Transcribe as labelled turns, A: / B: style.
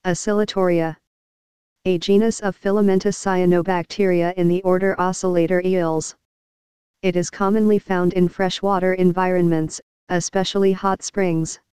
A: Oscillatoria. A genus of filamentous cyanobacteria in the order Oscillatoria. It is commonly found in freshwater environments, especially hot springs.